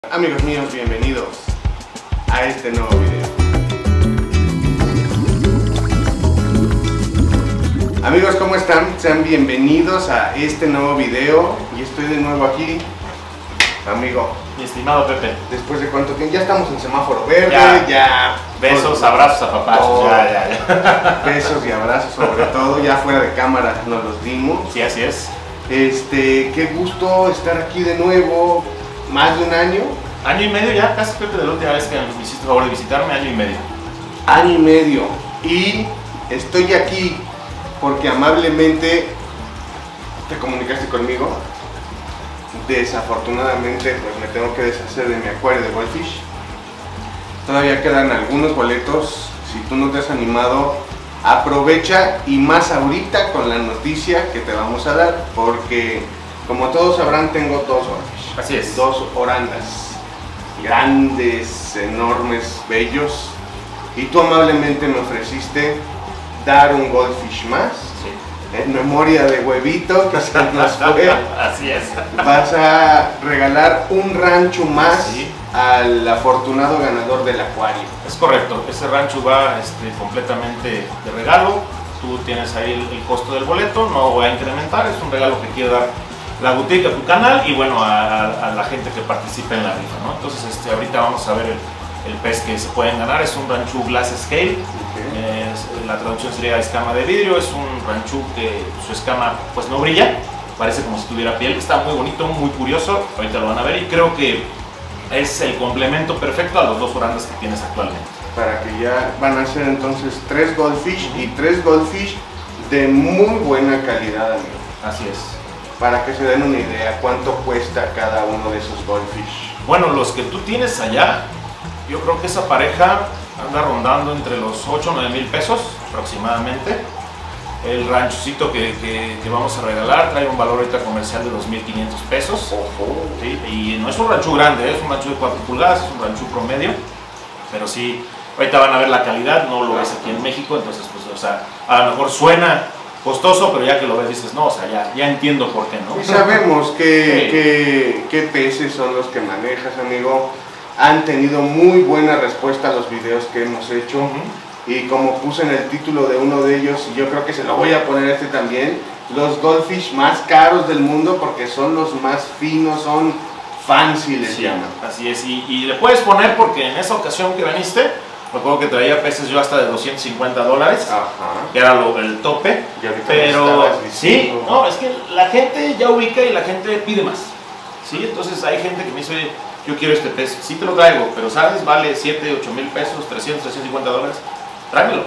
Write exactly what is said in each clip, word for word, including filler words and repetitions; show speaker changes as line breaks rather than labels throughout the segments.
Amigos míos, bienvenidos a este nuevo video. Amigos, ¿cómo están? Sean bienvenidos a este nuevo video. Y estoy de nuevo aquí, amigo.
Mi estimado Pepe.
Después de cuánto tiempo, ya estamos en semáforo verde,
ya.
ya
besos, todo, abrazos a papás.
todo,
ya, ya, ya.
Besos y abrazos sobre todo, ya fuera de cámara nos los dimos.
Sí, así es.
Este, qué gusto estar aquí de nuevo, más de un año.
Año y medio ya, casi Pepe, de la última vez que me hiciste el favor de visitarme, año y medio.
Año y medio. Y estoy aquí porque amablemente te comunicaste conmigo. Desafortunadamente, pues me tengo que deshacer de mi acuario de Goldfish. Todavía quedan algunos boletos. Si tú no te has animado, aprovecha, y más ahorita con la noticia que te vamos a dar, porque como todos sabrán, tengo dos Goldfish.
Así es.
Dos orandas. Grandes, enormes, bellos, y tú amablemente me ofreciste dar un Goldfish más,
sí,
en memoria de Huevito, que se nos fue.
Así es.
Vas a regalar un rancho más,
sí,
al afortunado ganador del acuario.
Es correcto, ese rancho va este, completamente de regalo. Tú tienes ahí el, el costo del boleto, no voy a incrementar, es un regalo que quiero dar la boutique a tu canal y bueno, a, a, a la gente que participa en la rifa, ¿no? Entonces este, ahorita vamos a ver el, el pez que se pueden ganar. Es un ranchú glass scale, okay. es, la traducción sería escama de vidrio. Es un ranchú que su escama pues no brilla, parece como si tuviera piel. Está muy bonito, muy curioso, ahorita lo van a ver, y creo que es el complemento perfecto a los dos orandas que tienes actualmente.
Para que ya van a ser entonces tres Goldfish, y tres Goldfish de muy buena calidad, amigo.
Así es.
Para que se den una idea cuánto cuesta cada uno de esos Goldfish.
Bueno, los que tú tienes allá, yo creo que esa pareja anda rondando entre los ocho o nueve mil pesos aproximadamente. El ranchocito que, que, que vamos a regalar trae un valor ahorita comercial de dos mil quinientos pesos.
Ojo.
¿Sí? Y no es un ranchú grande, es un ranchú de cuatro pulgadas, es un ranchú promedio, pero sí, ahorita van a ver la calidad, no lo ves aquí en México, entonces pues, o sea, a lo mejor suena costoso, pero ya que lo ves dices, no, o sea, ya, ya entiendo por qué, ¿no?
Y sabemos que,
sí.
que, qué peces son los que manejas, amigo. Han tenido muy buena respuesta a los videos que hemos hecho. Uh-huh. Y como puse en el título de uno de ellos, y yo creo que se lo voy a poner este también, los Goldfish más caros del mundo, porque son los más finos, son fancy, les
sí,
llaman.
Así es, y, y le puedes poner, porque en esa ocasión que viniste, me acuerdo que traía peces yo hasta de doscientos cincuenta dólares,
Ajá.
que era lo, el tope, pero sí, no, es que la gente ya ubica y la gente pide más, ¿sí? Entonces hay gente que me dice, oye, yo quiero este pez, sí te lo traigo, pero sabes, vale siete, ocho mil pesos, trescientos, trescientos cincuenta dólares, tráemelo.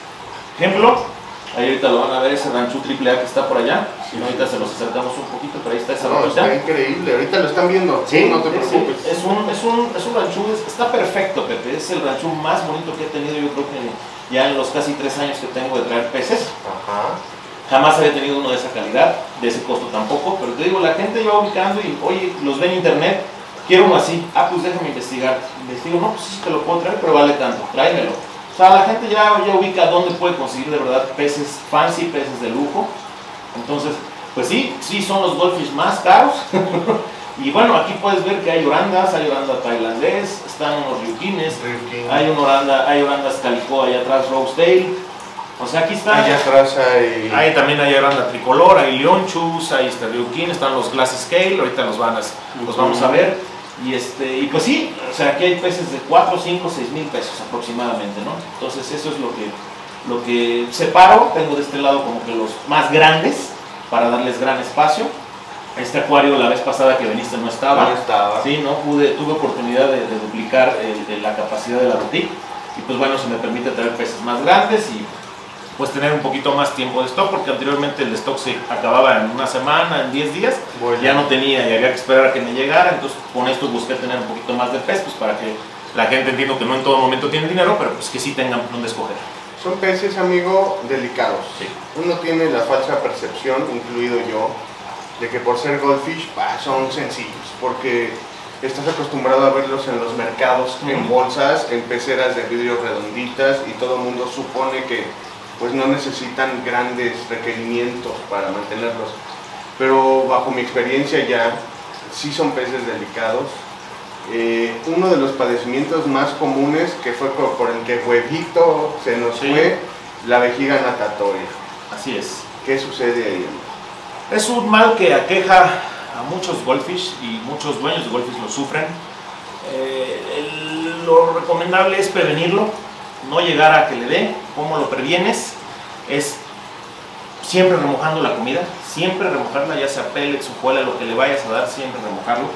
Ejemplo, ahí ahorita lo van a ver, ese ranchú triple A que está por allá, si no, ahorita se los acercamos un poquito, pero ahí está esa
no,
rotita.
Está increíble, ahorita lo están viendo,
sí,
no te preocupes.
Sí, es, un, es, un, es un ranchú, está perfecto, Pepe, es el ranchú más bonito que he tenido, yo creo que ya en los casi tres años que tengo de traer peces.
Ajá.
Jamás había tenido uno de esa calidad, de ese costo tampoco, pero te digo, la gente va ubicando y, oye, los ve en internet, quiero uno así, ah, pues déjame investigar. Investigo, no, pues sí te lo puedo traer, pero vale tanto, tráemelo. O sea, la gente ya, ya ubica dónde puede conseguir de verdad peces fancy, peces de lujo. Entonces, pues sí, sí son los Goldfish más caros. Y bueno, aquí puedes ver que hay orandas, hay oranda tailandés, están unos ryukines,
Ryukin.
hay una oranda, hay orandas calico allá atrás, Rosedale. O sea, aquí está.
Allá atrás hay...
Ahí también hay oranda tricolor, hay leonchus, hay este ryukin, están los glass scale, ahorita los, van a, los vamos a ver. Y, este, y pues sí, o sea, aquí hay peces de cuatro, cinco, seis mil pesos aproximadamente, ¿no? Entonces eso es lo que, lo que separo. Tengo de este lado como que los más grandes, para darles gran espacio. Este acuario la vez pasada que viniste no estaba.
No estaba.
Sí, no pude, tuve oportunidad de, de duplicar el, de la capacidad de la boutique. Y pues bueno, se me permite traer peces más grandes y pues tener un poquito más tiempo de stock, porque anteriormente el stock se acababa en una semana, en diez días, bueno. Ya no tenía y había que esperar a que me llegara. Entonces con esto busqué tener un poquito más de pez, pues para que la gente, entiendo que no en todo momento tiene dinero, pero pues que sí tengan donde escoger.
Son peces, amigo, delicados.
Sí.
Uno tiene la falsa percepción, incluido yo, de que por ser Goldfish bah, son sencillos, porque estás acostumbrado a verlos en los mercados, mm. en bolsas, en peceras de vidrio redonditas, y todo el mundo supone que pues no necesitan grandes requerimientos para mantenerlos. Pero bajo mi experiencia ya, sí son peces delicados, eh, uno de los padecimientos más comunes que fue por, por el que Huevito se nos sí. fue, la vejiga natatoria.
Así es.
¿Qué sucede ahí?
Es un mal que aqueja a muchos goldfish y muchos dueños de goldfish lo sufren. Eh, el, lo recomendable es prevenirlo, no llegar a que le dé. ¿Cómo lo previenes? Es siempre remojando la comida, siempre remojarla, ya sea pellets, hojuela, lo que le vayas a dar, siempre remojarlo.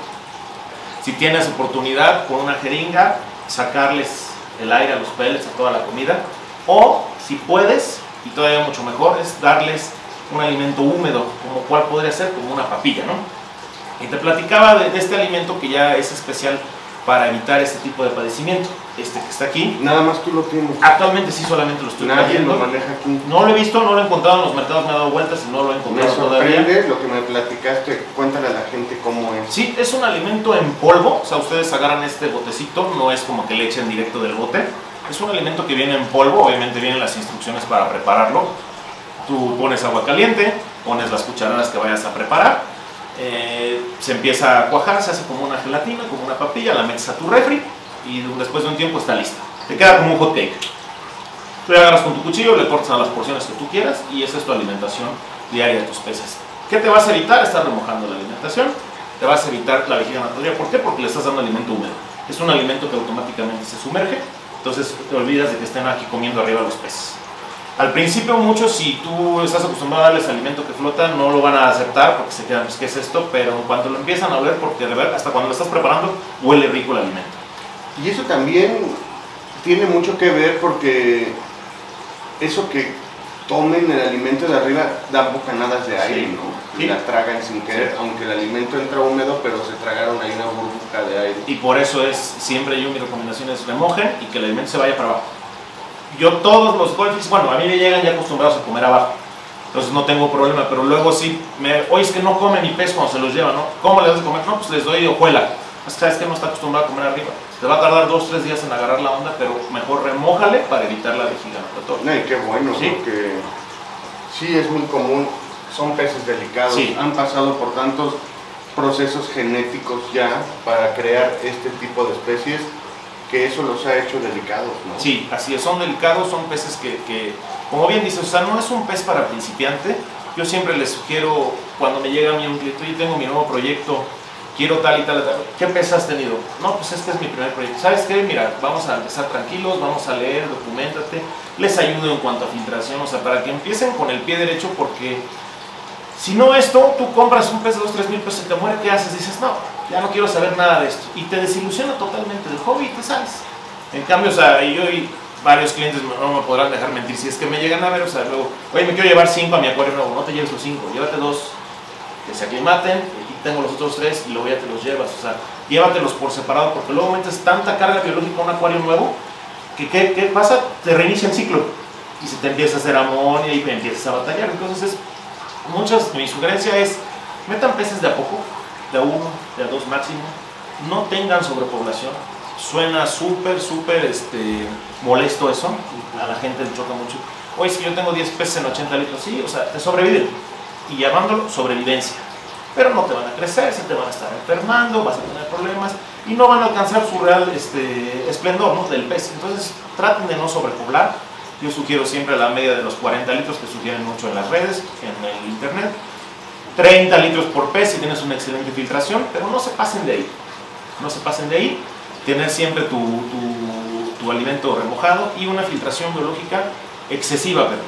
Si tienes oportunidad, con una jeringa, sacarles el aire a los pellets, a toda la comida. O, si puedes, y todavía mucho mejor, es darles un alimento húmedo, como cual podría ser, como una papilla, ¿no? Y te platicaba de, de este alimento que ya es especial para evitar este tipo de padecimiento, este que está aquí.
Nada más tú lo tienes.
Actualmente sí, solamente lo estoy
Nadie
trayendo.
lo maneja aquí.
No lo he visto, no lo he encontrado en los mercados, me he dado vueltas y no lo he encontrado
me sorprende
todavía.
Lo que me platicaste, cuéntale a la gente cómo es.
Sí, es un alimento en polvo, o sea, ustedes agarran este botecito, no es como que le echen directo del bote. Es un alimento que viene en polvo, obviamente vienen las instrucciones para prepararlo. Tú pones agua caliente, pones las cucharadas que vayas a preparar, eh, se empieza a cuajar, se hace como una gelatina, como una papilla, la metes a tu refri y después de un tiempo está lista. Te queda como un hot cake. Tú le agarras con tu cuchillo, le cortas a las porciones que tú quieras y esa es tu alimentación diaria de tus peces. ¿Qué te vas a evitar? Estar remojando la alimentación, te vas a evitar la vejiga natatoria. ¿Por qué? Porque le estás dando alimento húmedo. Es un alimento que automáticamente se sumerge, entonces te olvidas de que estén aquí comiendo arriba los peces. Al principio muchos, si tú estás acostumbrado a darles alimento que flota, no lo van a aceptar porque se quedan, pues, ¿qué es esto? Pero cuando lo empiezan a oler, porque de verdad, hasta cuando lo estás preparando, huele rico el alimento.
Y eso también tiene mucho que ver porque eso que tomen el alimento de arriba da bocanadas de aire, sí. ¿no? Y sí. la tragan sin querer, sí. aunque el alimento entra húmedo, pero se tragaron ahí una burbuja de aire.
Y por eso es, siempre yo mi recomendación es remojen y que el alimento se vaya para abajo. Yo todos los goldfish, bueno, a mí me llegan ya acostumbrados a comer abajo, entonces no tengo problema, pero luego sí, me, oye, es que no come mi pez cuando se los lleva, ¿no? ¿Cómo les das de comer? No, pues les doy hojuela. Es que sabes que no está acostumbrado a comer arriba. Te va a tardar dos, tres días en agarrar la onda, pero mejor remójale para evitar la vejiga natatoria.
No, y qué bueno, ¿sí? Porque sí es muy común, son peces delicados, sí. han pasado por tantos procesos genéticos ya para crear este tipo de especies, que eso los ha hecho delicados, ¿no?
Sí, así es, son delicados, son peces que, que, como bien dices, o sea, no es un pez para principiante. Yo siempre les sugiero, cuando me llega a mí un cliente, yo tengo mi nuevo proyecto, quiero tal y tal, tal, ¿qué pez has tenido? No, pues este es mi primer proyecto. ¿Sabes qué? Mira, vamos a empezar tranquilos, vamos a leer, documentate, les ayudo en cuanto a filtración, o sea, para que empiecen con el pie derecho, porque si no esto, tú compras un pez de dos, tres mil pesos y te muere, ¿qué haces? Dices, no, ya no quiero saber nada de esto. Y te desilusiona totalmente del hobby y te sales. En cambio, o sea, yo y varios clientes no me podrán dejar mentir si es que me llegan a ver, o sea, luego, oye, me quiero llevar cinco a mi acuario nuevo, no te lleves los cinco, llévate dos que se aclimaten, y tengo los otros tres y luego ya te los llevas, o sea, llévatelos por separado, porque luego metes tanta carga biológica a un acuario nuevo, que ¿qué, qué pasa? Te reinicia el ciclo y se te empieza a hacer amonía y empiezas a batallar. Entonces, es, muchas, mi sugerencia es, metan peces de a poco, de a uno, de a dos máximo, no tengan sobrepoblación. Suena súper, súper este, molesto eso, a la gente le choca mucho. Oye, si yo tengo diez peces en ochenta litros, sí, o sea, te sobreviven, y llamándolo sobrevivencia. Pero no te van a crecer, se te van a estar enfermando, vas a tener problemas, y no van a alcanzar su real este, esplendor, ¿no?, del pez. Entonces, traten de no sobrepoblar. Yo sugiero siempre la media de los cuarenta litros, que sugieren mucho en las redes, en el internet. treinta litros por pez si tienes una excelente filtración, pero no se pasen de ahí. No se pasen de ahí. Tener siempre tu, tu, tu alimento remojado y una filtración biológica excesiva, perdón.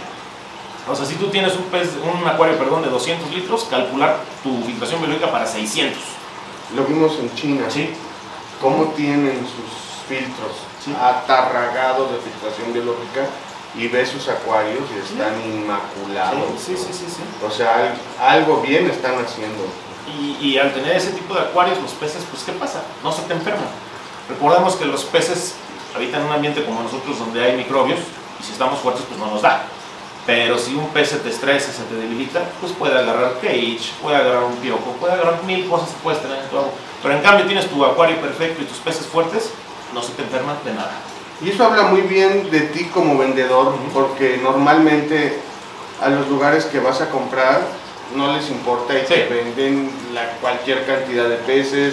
O sea, si tú tienes un, pez, un acuario perdón, de doscientos litros, calcular tu filtración biológica para seiscientos.
Lo vimos en China.
Sí.
Cómo tienen sus filtros, sí, atarragados de filtración biológica, y ves sus acuarios y están sí. inmaculados.
Sí, sí, sí, sí, sí.
O sea, algo bien están haciendo.
Y, y al tener ese tipo de acuarios, los peces, pues, ¿qué pasa? No se te enferman. Recordemos que los peces habitan en un ambiente como nosotros, donde hay microbios, y si estamos fuertes, pues no nos da. Pero si un pez se te estresa, se te debilita, pues puede agarrar cage, puede agarrar un piojo, puede agarrar mil cosas que puedes tener en tu agua. Pero en cambio tienes tu acuario perfecto y tus peces fuertes, no se te enferman de nada.
Y eso habla muy bien de ti como vendedor, uh-huh. porque normalmente a los lugares que vas a comprar no les importa y sí. te venden la, cualquier cantidad de peces,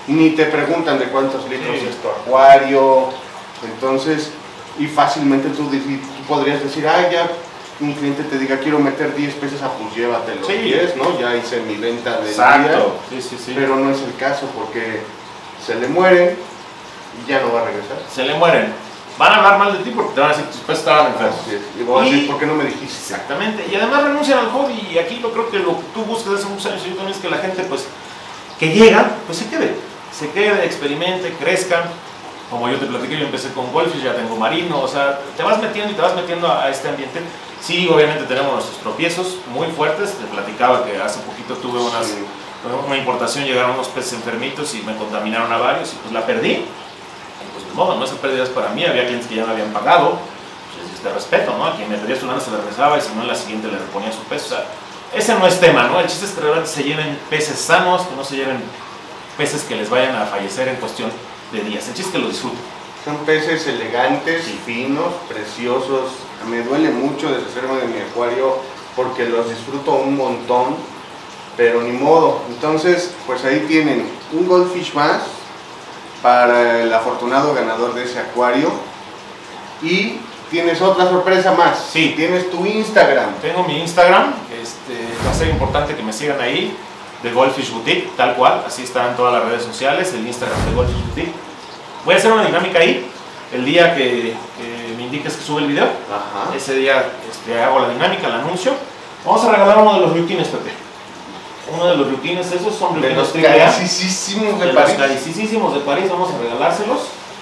ni te preguntan de cuántos litros
Sí.
es tu acuario. Entonces, y fácilmente tú, tú podrías decir, ah, ya un cliente te diga, quiero meter diez pesos, ah, pues llévatelo,
Sí.
diez, ¿no? Ya hice mi venta del día.
Exacto. Sí, sí, sí.
Pero no es el caso porque se le mueren y ya no va a regresar.
Se le mueren. Van a hablar mal de ti porque te van a decir que tus peces estaban enfermos.
Así es. Y voy a
Y-
decir, ¿por qué no me dijiste?
Exactamente. Y además renuncian al hobby. Y aquí yo creo que lo que tú buscas desde hace muchos años y yo también es que la gente, pues, que llega, pues se quede. Se quede, experimente, crezca. Como yo te platiqué, yo empecé con Goldfish, ya tengo marino. O sea, te vas metiendo y te vas metiendo a, a este ambiente. Sí, obviamente tenemos nuestros tropiezos muy fuertes. Te platicaba que hace poquito tuve unas,
Sí.
una importación, llegaron unos peces enfermitos y me contaminaron a varios y pues la perdí. Y pues de modo, no esas pérdidas para mí, había clientes que ya me habían pagado, pues les diste respeto, ¿no? A quien me pedía su lana se le regresaba y si no en la siguiente le reponía su peso. O sea, ese no es tema, ¿no? El chiste es que realmente se lleven peces sanos, que no se lleven peces que les vayan a fallecer en cuestión de días. El chiste es que lo disfruten.
Son peces elegantes,
Sí.
finos, preciosos. Me duele mucho deshacerme de mi acuario porque los disfruto un montón, pero ni modo. Entonces, pues ahí tienen un Goldfish más para el afortunado ganador de ese acuario. Y tienes otra sorpresa más.
Sí.
Tienes tu Instagram.
Tengo mi Instagram, este, va a ser importante que me sigan ahí, de Goldfish Boutique, tal cual, así están todas las redes sociales, el Instagram de Goldfish Boutique. Voy a hacer una dinámica ahí, el día que, que me indiques que sube el video,
Ajá.
ese día este, hago la dinámica, el anuncio. Vamos a regalar uno de los rutines, Pepe. Uno de los rutines, esos son
De
rutines
los
triple A.
carísimos de
De los
París.
carísimos de París, vamos a regalárselos.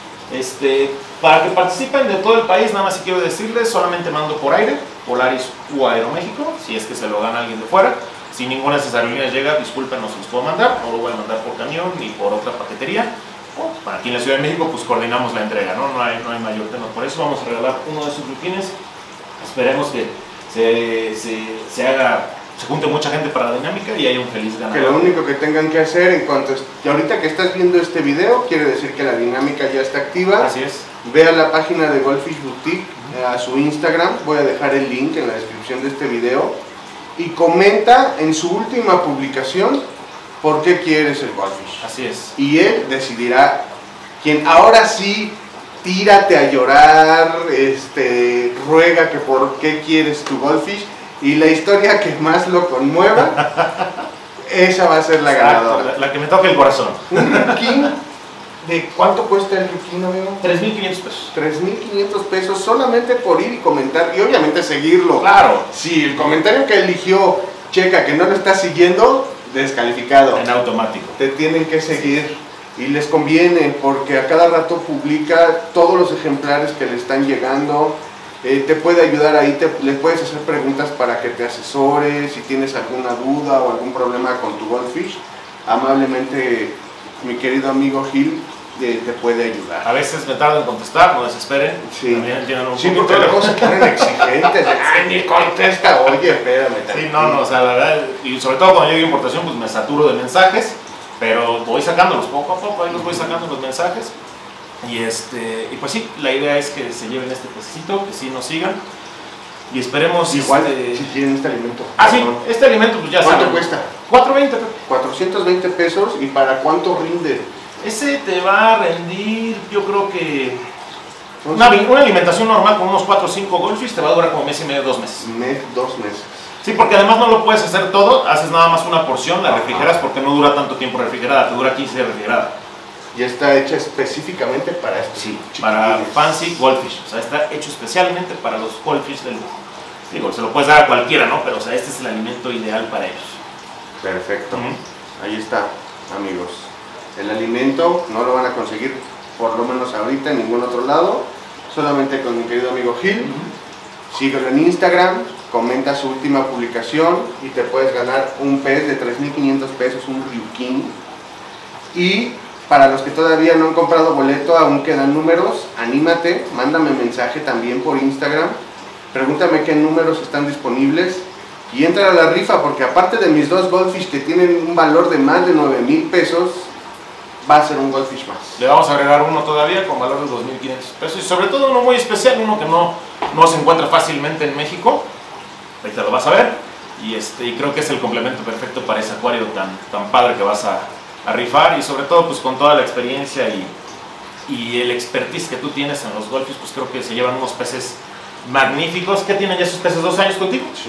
Este, para que participen de todo el país, nada más si quiero decirles, solamente mando por aire, Polaris u Aeroméxico, si es que se lo gana alguien de fuera. Si ninguna de esas aerolíneas llega, disculpen, no se los puedo mandar, no lo voy a mandar por camión ni por otra paquetería. O para aquí en la Ciudad de México, pues coordinamos la entrega, ¿no? No hay, no hay mayor tema. Por eso vamos a regalar uno de sus rutines. Esperemos que se, se, se haga, se junte mucha gente para la dinámica y haya un feliz ganador.
Que lo único que tengan que hacer en cuanto es, y ahorita que estás viendo este video, quiere decir que la dinámica ya está activa.
Así es.
Ve a la página de Goldfish Boutique, a su Instagram, voy a dejar el link en la descripción de este video, y comenta en su última publicación por qué quieres el Goldfish.
Así es.
Y él decidirá quién. Ahora sí, tírate a llorar, este, ruega que por qué quieres tu Goldfish, y la historia que más lo conmueva, esa va a ser la
Exacto,
ganadora.
La, la que me toque el corazón.
Un Ryukin, ¿de cuánto cuesta el Ryukin, amigo?
tres mil quinientos pesos.
tres mil quinientos pesos solamente por ir y comentar y obviamente seguirlo.
Claro.
Si el comentario que eligió checa que no lo está siguiendo, descalificado.
En automático.
Te tienen que seguir y les conviene porque a cada rato publica todos los ejemplares que le están llegando. Eh, te puede ayudar ahí, te, le puedes hacer preguntas para que te asesore si tienes alguna duda o algún problema con tu Goldfish. Amablemente mi querido amigo Gil eh, te puede ayudar.
A veces me tardo en contestar, no desesperen.
Sí.
También entiendan un
Sí,
poquito.
porque luego se ponen exigentes. Ay, ni contesta, oye, espérame.
Sí, no, no, o sea, la verdad, y sobre todo cuando llegue importación, pues me saturo de mensajes, pero voy sacándolos poco a poco, ahí los voy sacando los mensajes. Y, este, y pues sí, la idea es que se lleven este pececito, que sí nos sigan. Y esperemos.
Igual,
este...
si quieren este alimento.
Ah, sí,
perdón.
este alimento, pues ya
¿Cuánto
saben.
cuesta?
cuatro veinte.
cuatrocientos veinte pesos. ¿Y para cuánto rinde?
Ese te va a rendir, yo creo que.
Son
Una, una alimentación normal con unos cuatro o cinco Goldfish te va a durar como mes y medio, dos meses.
mes, dos meses.
Sí, porque además no lo puedes hacer todo, haces nada más una porción, la
Ajá.
refrigeras porque no dura tanto tiempo refrigerada, te dura quince días refrigerada.
Y está hecha específicamente para esto.
Sí, para fancy Goldfish, o sea, está hecho especialmente para los Goldfish del... Digo, se lo puedes dar a cualquiera, ¿no? Pero, o sea, este es el alimento ideal para ellos.
Perfecto.
Ujú.
Ahí está, amigos. El alimento no lo van a conseguir, por lo menos ahorita, en ningún otro lado. Solamente con mi querido amigo Gil. Síguelo en Instagram, comenta su última publicación y te puedes ganar un pez de tres mil quinientos pesos, un Ryukin. Y para los que todavía no han comprado boleto, aún quedan números, anímate, mándame mensaje también por Instagram, pregúntame qué números están disponibles y entra a la rifa, porque aparte de mis dos Goldfish que tienen un valor de más de nueve mil pesos, va a ser un Goldfish más.
Le vamos a agregar uno todavía con valor de dos mil quinientos pesos y sobre todo uno muy especial, uno que no, no se encuentra fácilmente en México. Ahorita lo vas a ver y, este, y creo que es el complemento perfecto para ese acuario tan, tan padre que vas a, a rifar, y sobre todo pues con toda la experiencia y, y el expertise que tú tienes en los golfes, pues creo que se llevan unos peces magníficos. ¿Qué tienen ya esos peces? ¿Dos años contigo?
Sí.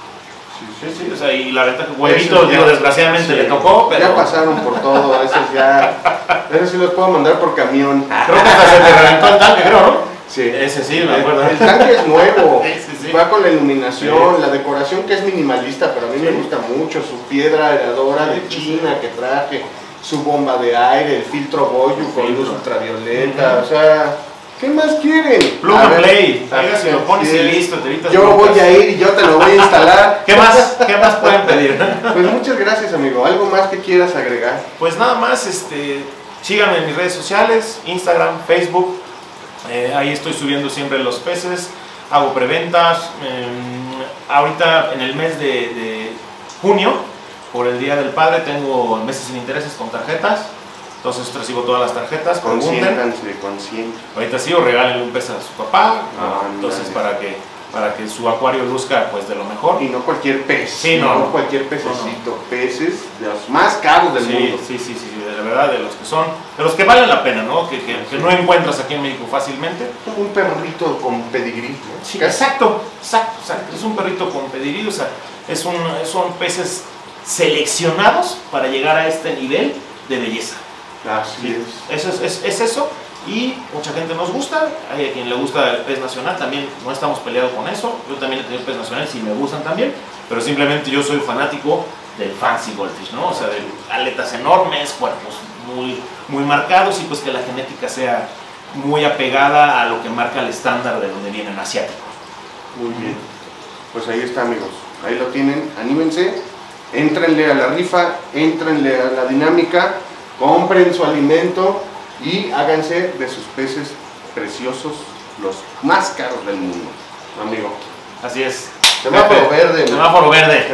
Sí, sí, sí, o sea, y la verdad que Huevito, digo, desgraciadamente sí, le tocó, pero...
Ya pasaron por todo, esos ya... Esos sí los puedo mandar por camión.
Creo que hasta se te reventó el tanque, creo, ¿no?
Sí.
Ese sí, me acuerdo.
El, el tanque es nuevo,
sí, sí, sí.
Va con la iluminación,
sí.
La decoración que es minimalista, pero a mí sí. me gusta mucho, su piedra aeradora de China que traje, su bomba de aire, el filtro Boyu con luz ultravioleta, uh-huh. o sea... ¿Qué más quieren?
Plug and play. Oiga, si lo pones y listo, te evitas.
Yo voy a ir y yo te lo voy a instalar.
¿Qué más? ¿Qué más pueden pedir?
Pues muchas gracias, amigo. ¿Algo más que quieras agregar?
Pues nada más, este, síganme en mis redes sociales, Instagram, Facebook. Eh, ahí estoy subiendo siempre los peces. Hago preventas. Eh, ahorita en el mes de, de junio, por el Día del Padre, tengo meses sin intereses con tarjetas. Entonces recibo todas las tarjetas,
consiéntanse, consiéntanse.
Ahorita sí, o regálenle un pez a su papá, ah, entonces para que, para que su acuario luzca pues de lo mejor.
Y no cualquier pez,
sí, no,
no cualquier pececito, no, no. Peces de los más caros del
sí,
mundo.
Sí, sí, sí, de la verdad, de los que son, de los que valen la pena, ¿no? Que, que, que no encuentras aquí en México fácilmente.
Un perrito con pedigrí, ¿no?
Sí, exacto, exacto, exacto, es un perrito con pedigrí, o sea, es un, son peces seleccionados para llegar a este nivel de belleza.
Así
sí,
es.
Eso es, es, es eso, y mucha gente nos gusta, hay a quien le gusta el pez nacional, también no estamos peleados con eso, yo también he tenido pez nacional, sí me gustan también, pero simplemente yo soy fanático del fancy goldfish, ¿no? O sea, de aletas enormes, cuerpos muy, muy marcados, y pues que la genética sea muy apegada a lo que marca el estándar de donde vienen, asiático.
Muy bien, pues ahí está, amigos, ahí lo tienen, anímense, éntrenle a la rifa, éntrenle a la dinámica, compren su alimento y háganse de sus peces preciosos los más caros del mundo, amigo.
Así es.
Semáforo verde.
Semáforo verde.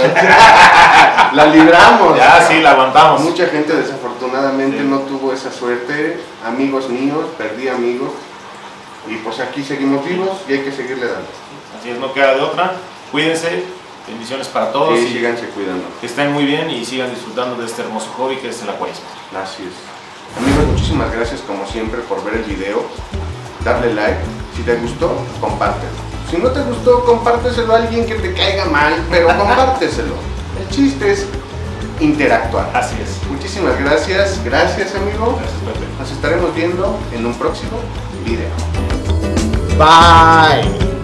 La libramos.
Ya, sí, la aguantamos.
Mucha gente desafortunadamente sí. no tuvo esa suerte. Amigos míos, perdí amigos. Y pues aquí seguimos vivos y hay que seguirle dando.
Así es, no queda de otra. Cuídense. Bendiciones para todos.
Sí,
y
síganse cuidando.
Que estén muy bien y sigan disfrutando de este hermoso hobby que es el acuarismo.
Así es. Amigos, muchísimas gracias como siempre por ver el video. Darle like. Si te gustó, compártelo. Si no te gustó, compárteselo a alguien que te caiga mal, pero compárteselo. El chiste es interactuar.
Así es.
Muchísimas gracias. Gracias, amigo.
Gracias, Pepe.
Nos estaremos viendo en un próximo video.
Bye.